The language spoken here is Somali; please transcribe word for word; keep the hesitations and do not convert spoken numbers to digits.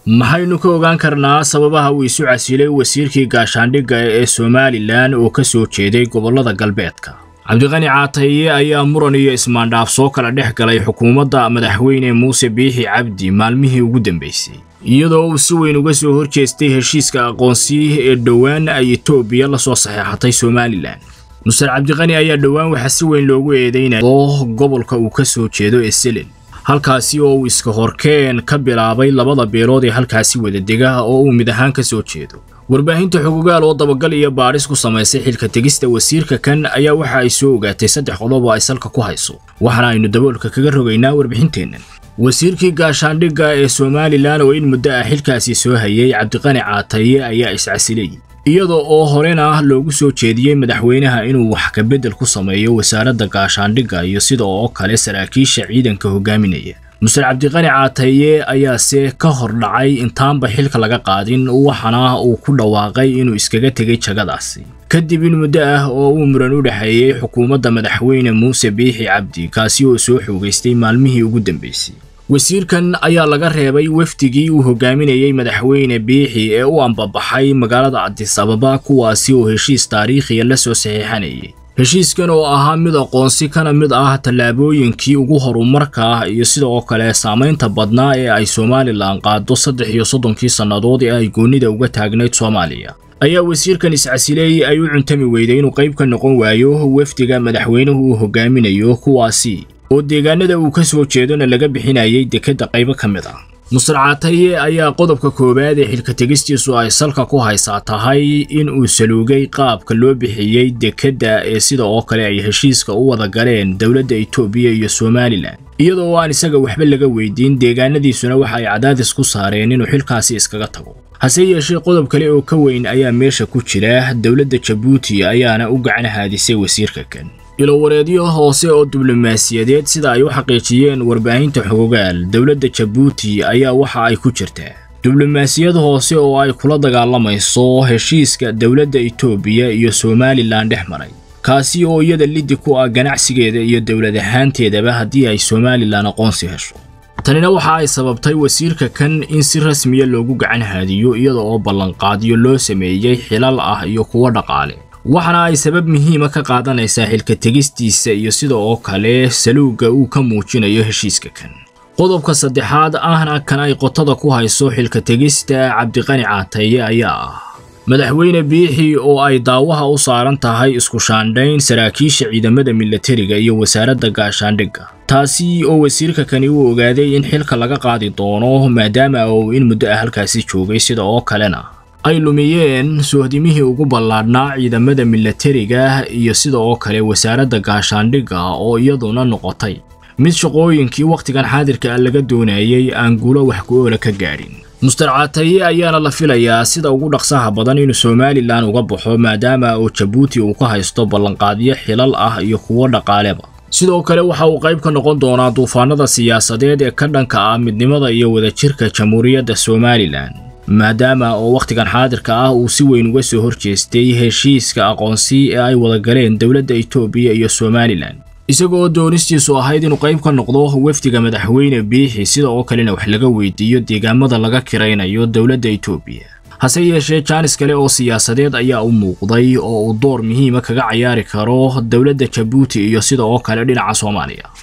maxaynu ka ogaan karnaa sababaha uu isu casilay wasiirkii gaashaandhigga ee Somaliland oo ka soo jeeday gobolada galbeedka? Cabdiqani Caataye ayaa muran iyo ismaandhaaf soo kala dhex galay xukuumadda madaxweyne Muuse Biixi Cabdi maalmihii ugu dambeysay, iyadoo uu si weyn uga soo horjeestay heshiiska aqoonsi ee dhowaan ay Itoobiya la soo saxeexatay Somaliland. Nusar Cabdiqani ayaa dhowaan waxa si weyn loogu eedeynay gobolka uu ka soo jeedo ee Selen, halkaasi oo uu iska horkeen ka bilaabay labada beelood ee halkaasi wada dega oo uu mid ahaan ka soo jeedo. warbaahinta xuquuqaal oo dabagal iyo baaris ku samaysay xilka tegista wasiirka kan ayaa waxa ay soo ogaatay saddex qodob oo ay salka ku hayso, waxaana aynu daboolka kaga rogaynaa warbixinteennan. wasiirkii gaashaandhigga ee Somaliland oo in muddo ah xilkaasi soo hayay Cabdiqani Caataye ayaa is casilay, iyadoo oo horena loogu soo jeediyay madaxweynaha inuu wax ka bedel ku sameeyo wasaaradda gaashaandhigga iyo sidoo kale saraakiisha ciidanka hogaaminaya. Nusar Cabdiqani Caataye ayaa se ka hor dhacay intaanba xilka laga qaadin, waxana uu ku dhawaaqay inuu iskaga tegay jagadaasi kadib in muddo ah oo uu muran u dhaxeeyay xukuumadda madaxweyne Muuse Biixi Cabdi kaasi oo soo xoogaystay maalmihii ugu dambeysay. wasiirkan ayaa laga reebay wafdigii uu hogaaminayay madaxweyne Biixi ee u ambabaxay magaalada Addis Ababa, kuwaasi oo heshiis taariikhi la soo saxeexanayay. heshiiskan oo ahaa mid aqoonsi kana mid ah tallaabooyinkii ugu horumarka ah iyo sidoo kale saameynta badnaa ee ay Somaliland qaado saddex iyo soddonkii sannadood ee ay goonida uga taagnayd Soomaaliya, ayaa wasiirkan is casilay ay u cuntami weyday inuu qayb ka noqon waayo wafdiga madaxweynuhu uu hogaaminayo, kuwaasi oo deegaanada uu ka soo jeedona laga bixinayay dekada qaybo ka mid ah. Nusar Caataye ayaa qodobka koobaad ee xilka tegistiisu ay salka ku haysaa tahay in uu saluugay qaabka loo bixiyay dekada ee sida oo kale ay heshiiska u wada galeen dawladda Itoobiya iyo Somaliland, iyadoo aan isaga waxba laga weydiin deegaanadiisuna waxa ay cadaadis ku saareen inuu xilkaasi iskaga tago. hase yeeshee qodob kale oo ka weyn ayaa meesha ku jira, dawladda Djibouti ayaana u gacan haadisay wasiirka kan. ilo wareedyo hoose oo diblomaasiyadeed sida ay u xaqiijiyeen warbaahinta xuquuqaal, dawladda Djibouti ayaa waxa ay ku jirtaa diblomaasiyad hoose oo ay kula dagaalamayso heshiiska dawladda Itoobiya iyo Somaliland dhexmaray, kaasi oo iyada lidi ku ah ganacsigeeda iyo dawlad ahaanteedaba haddii ay Somaliland aqoonsi hesho. tanina waxa ay sababtay wasiirka kan in si rasmi ah loogu gacan haadiyo, iyadoo oo ballanqaadyo loo sameeyay xilal ah iyo kuwa dhaqaale, waxana ay sabab muhiim ah ka qaadanaysaa xilka tegistiisa iyo sidoo kale saluuga uu ka muujinayo heshiiska kan. qodobka saddexaad ahna kan ay qotada ku hayso xilka tegista Cabdiqani Caataye ayaa ah madaxweyne Biixi oo ay daawaha u saaran tahay isku shaandhayn saraakiisha ciidamada militariga iyo wasaaradda gaashaandhigga, taasi oo wasiirka kani uu ogaaday in xilka laga qaadi doono maadaama uu in muddo ah halkaasi joogay, sida oo kalena ay lumiyeen soohdimihii ugu ballaadhnaa ciidamada militariga iyo sidoo kale wasaaradda gaashaandhigga oo iyaduna noqotay mid shaqooyinkii waqtigan xaadirka laga doonayay aan guulo wax ku ool ka gaadhin. Nusar Caataye ayaana la filayaa sida ugu dhaqsaha badan inuu Somaliland uga baxo maadaama uu Djibouti uu ka haysto ballanqaadyo xilal ah iyo kuwo dhaqaaleba. sidoo kale waxa uu qayb ka noqon doonaa duufaanada siyaasadeed ee ka dhanka ah midnimada iyo wadajirka Jamhuuriyadda Somaliland, maadaama oo waqtigan xaadirka ah uu si weyn uga soo horjeestay heshiiska aqoonsi ee ay wada galeen dawladda Itoobiya iyo Somaliland, isagoo doonistiisu ahayd inuu qayb ka noqdo wafdiga madaxweyne Biixi sida oo kalena wax laga weydiiyo deegaamada laga kiraynayo dawladda Itoobiya. hase yeeshee jaanis kale oo siyaasadeed ayaa u muuqday oo uu door muhiim ah kaga ciyaari karo dawladda Djibouti iyo sida oo kale dhinaca Soomaaliya.